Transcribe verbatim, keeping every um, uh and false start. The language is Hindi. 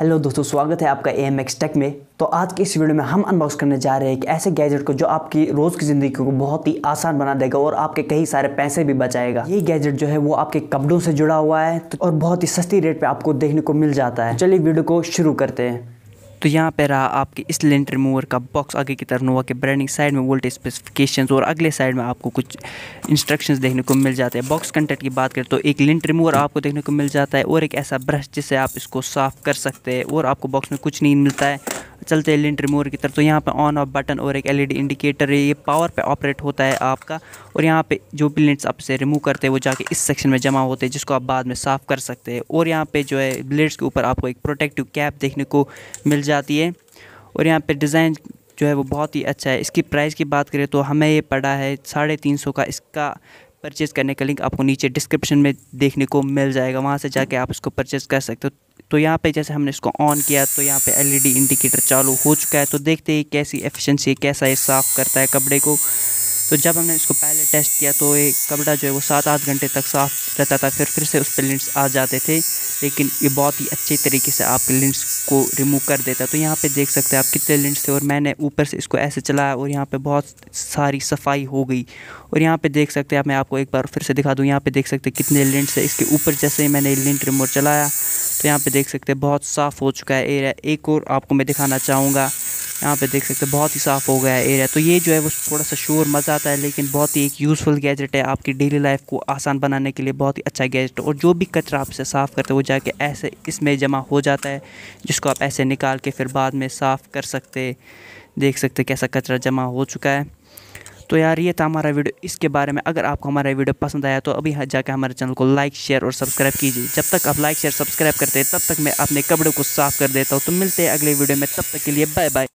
हेलो दोस्तों, स्वागत है आपका ए एम एक्स टेक में। तो आज की इस वीडियो में हम अनबॉक्स करने जा रहे हैं एक ऐसे गैजेट को जो आपकी रोज़ की ज़िंदगी को बहुत ही आसान बना देगा और आपके कई सारे पैसे भी बचाएगा। ये गैजेट जो है वो आपके कपड़ों से जुड़ा हुआ है और बहुत ही सस्ती रेट पे आपको देखने को मिल जाता है। चलिए वीडियो को शुरू करते हैं। तो यहाँ पे रहा आपके इस लिंट रिमूवर का बॉक्स। आगे की तरफ नोवा के ब्रांडिंग, साइड में वोल्टेज स्पेसिफिकेशंस और अगले साइड में आपको कुछ इंस्ट्रक्शंस देखने को मिल जाते हैं। बॉक्स कंटेंट की बात करें तो एक लिंट रिमूवर आपको देखने को मिल जाता है और एक ऐसा ब्रश जिससे आप इसको साफ़ कर सकते हैं, और आपको बॉक्स में कुछ नहीं मिलता है। चलते हैं लिंट रिमूवर की तरफ। तो यहाँ पे ऑन ऑफ बटन और एक एलईडी इंडिकेटर है, ये पावर पे ऑपरेट होता है आपका। और यहाँ पे जो भी लिंट्स आप इसे रिमूव करते हैं वो जाके इस सेक्शन में जमा होते हैं, जिसको आप बाद में साफ़ कर सकते हैं। और यहाँ पे जो है ब्लेड्स के ऊपर आपको एक प्रोटेक्टिव कैप देखने को मिल जाती है। और यहाँ पे डिज़ाइन जो है वो बहुत ही अच्छा है। इसकी प्राइस की बात करें तो हमें ये पड़ा है साढ़े तीन सौ का। इसका परचेज़ करने का लिंक आपको नीचे डिस्क्रिप्शन में देखने को मिल जाएगा, वहाँ से जाके आप इसको परचेज़ कर सकते हो। तो यहाँ पे जैसे हमने इसको ऑन किया तो यहाँ पे एलईडी इंडिकेटर चालू हो चुका है। तो देखते हैं कैसी एफिशिएंसी, कैसा ये साफ़ करता है कपड़े को। तो जब हमने इसको पहले टेस्ट किया तो ये कपड़ा जो है वो सात आठ घंटे तक साफ़ रहता था, फिर फिर से उस पर लिंट्स आ जाते थे, लेकिन ये बहुत ही अच्छे तरीके से आपके लिंट्स को रिमूव कर देता है। तो यहाँ पे देख सकते हैं आप कितने लिंट्स थे, और मैंने ऊपर से इसको ऐसे चलाया और यहाँ पे बहुत सारी सफाई हो गई। और यहाँ पे देख सकते हैं आप, मैं आपको एक बार फिर से दिखा दूँ, यहाँ पे देख सकते हैं कितने लिंट्स है इसके ऊपर। जैसे ही मैंने लिंट रिमूवर चलाया तो यहाँ पे देख सकते हैं बहुत साफ़ हो चुका है एरिया। एक और आपको मैं दिखाना चाहूँगा, यहाँ पे देख सकते हैं बहुत ही साफ़ हो गया है एरिया। तो ये जो है वो थोड़ा सा शोर मज़ा आता है, लेकिन बहुत ही एक यूज़फुल गैजेट है, आपकी डेली लाइफ को आसान बनाने के लिए बहुत ही अच्छा गैजेट है। और जो भी कचरा आप इसे साफ़ करते हो वो जाके ऐसे इसमें जमा हो जाता है, जिसको आप ऐसे निकाल के फिर बाद में साफ़ कर सकते। देख सकते कैसा कचरा जमा हो चुका है। तो यार ये था हमारा वीडियो इसके बारे में। अगर आपको हमारा वीडियो पसंद आया तो अभी जाकर हमारे चैनल को लाइक शेयर और सब्सक्राइब कीजिए। जब तक आप लाइक शेयर सब्सक्राइब करते हैं तब तक मैं अपने कपड़ों को साफ़ कर देता हूँ। तो मिलते हैं अगले वीडियो में, तब तक के लिए बाय बाय।